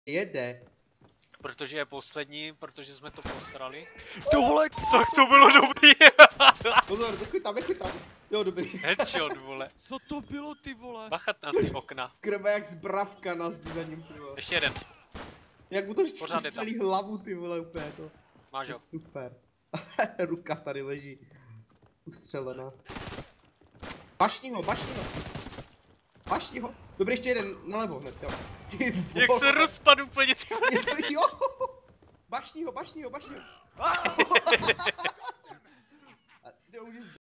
jede. Protože je poslední, protože jsme to posrali. Do vole, Tak to bylo dobrý. Pozor, nechytám. Jo, dobrý. Headshot, vole. co to bylo, ty vole? Bachat na ty okna. Krve jak zbravka na zdi za ním, ty vole. Ještě jeden. Jak mu to vždycky Pořád je tam. střelí hlavu, ty vole, úplně to. Máš To ho. je super. Ruka tady leží. Ustřelená. Bašni ho. Bašni ho. Dobrý, ještě jeden nalevo hned, jo. Ty vole. Jak se rozpadl úplně, ty vole. Jo. Bašni ho. A ty už je